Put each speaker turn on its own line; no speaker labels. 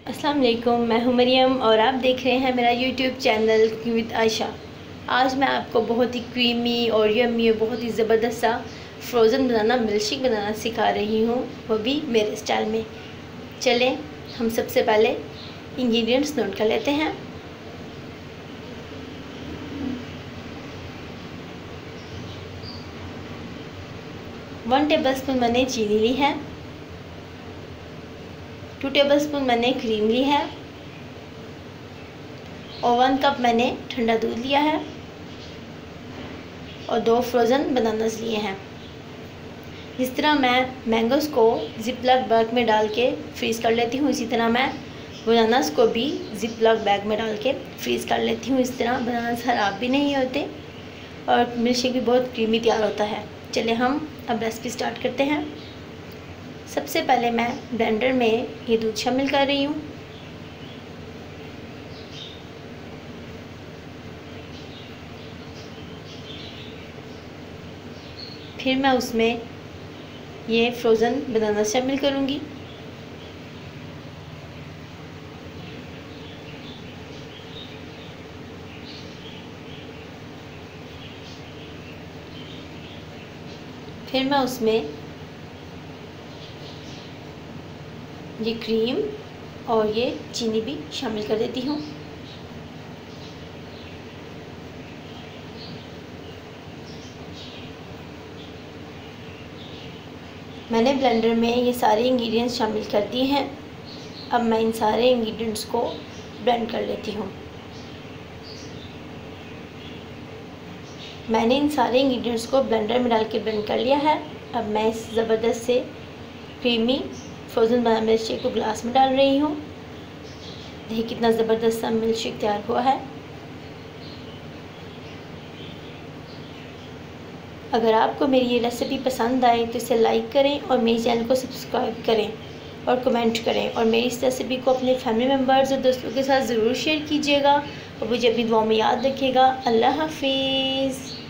अस्सलाम वालेकुम, मैं हूं मरियम और आप देख रहे हैं मेरा YouTube channel cooking with Ayesha. आज मैं आपको बहुत ही क्रीमी और यम्मी और बहुत ही ज़बरदस्त सा फ्रोज़न बनाना मिल्कशेक बनाना सिखा रही हूं, वो भी मेरे स्टाइल में। चलें हम सबसे पहले इंग्रेडिएंट्स नोट कर लेते हैं। वन टेबलस्पून मैंने चीनी ली है, 2 टेबलस्पून मैंने क्रीम ली है और 1 कप मैंने ठंडा दूध लिया है और 2 फ्रोज़न बनानास लिए हैं। जिस तरह मैं मैंगोज़ को जिपलॉक बैग में डाल के फ्रीज़ कर लेती हूँ, इसी तरह मैं बनानास को भी जिपलॉक बैग में डाल के फ्रीज़ कर लेती हूँ। इस तरह बनानास ख़राब भी नहीं होते और मिल्कशेक भी बहुत क्रीमी तैयार होता है। चलिए हम अब रेसिपी स्टार्ट करते हैं। सबसे पहले मैं ब्लेंडर में ये दूध शामिल कर रही हूँ। फिर मैं उसमें ये फ्रोज़न बनाना शामिल करूँगी। फिर मैं उसमें ये क्रीम और ये चीनी भी शामिल कर देती हूँ। मैंने ब्लेंडर में ये सारे इंग्रेडिएंट्स शामिल कर दिए हैं। अब मैं इन सारे इंग्रेडिएंट्स को ब्लेंड कर लेती हूँ। मैंने इन सारे इंग्रेडिएंट्स को ब्लेंडर में डाल के ब्लेंड कर लिया है। अब मैं इस ज़बरदस्त से क्रीमी फ्रोज़न बनाना मिल्कशेक को ग्लास में डाल रही हूँ। देखिए कितना ज़बरदस्त सा मिल्कशेक तैयार हुआ है। अगर आपको मेरी ये रेसिपी पसंद आए तो इसे लाइक करें और मेरे चैनल को सब्सक्राइब करें और कमेंट करें और मेरी इस रेसिपी को अपने फैमिली मेम्बर्स और दोस्तों के साथ ज़रूर शेयर कीजिएगा और मुझे अपनी दुआ में याद रखिएगा। अल्लाह हाफिज़।